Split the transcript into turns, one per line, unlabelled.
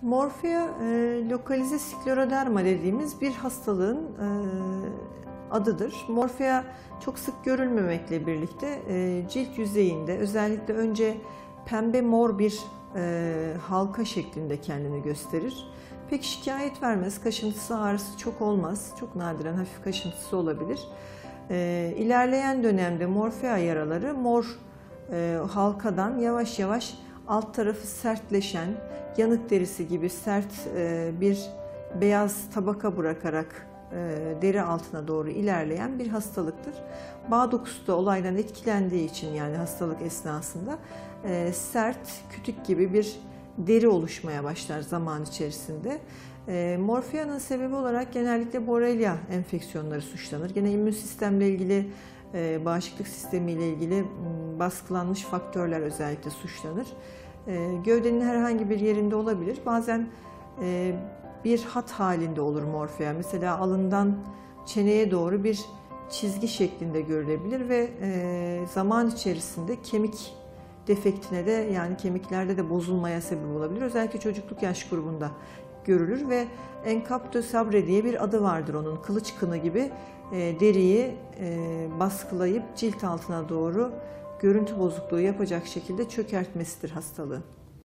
Morfea lokalize skleroderma dediğimiz bir hastalığın adıdır. Morfea çok sık görülmemekle birlikte cilt yüzeyinde özellikle önce pembe mor bir halka şeklinde kendini gösterir. Pek şikayet vermez, kaşıntısı ağrısı çok olmaz, çok nadiren hafif kaşıntısı olabilir. İlerleyen dönemde morfea yaraları mor halkadan yavaş yavaş alt tarafı sertleşen, yanık derisi gibi sert bir beyaz tabaka bırakarak deri altına doğru ilerleyen bir hastalıktır. Bağ dokusu da olaydan etkilendiği için yani hastalık esnasında sert, kütük gibi bir deri oluşmaya başlar zaman içerisinde. Morfea'nın sebebi olarak genellikle Borrelia enfeksiyonları suçlanır. Gene immün sistemle ilgili, bağışıklık sistemiyle ilgili baskılanmış faktörler özellikle suçlanır. Gövdenin herhangi bir yerinde olabilir. Bazen bir hat halinde olur morfea. Mesela alından çeneye doğru bir çizgi şeklinde görülebilir ve zaman içerisinde kemik defektine de yani kemiklerde de bozulmaya sebep olabilir. Özellikle çocukluk yaş grubunda görülür ve encapte sabre diye bir adı vardır onun. Kılıç kını gibi deriyi baskılayıp cilt altına doğru görüntü bozukluğu yapacak şekilde çökertmesidir hastalığı.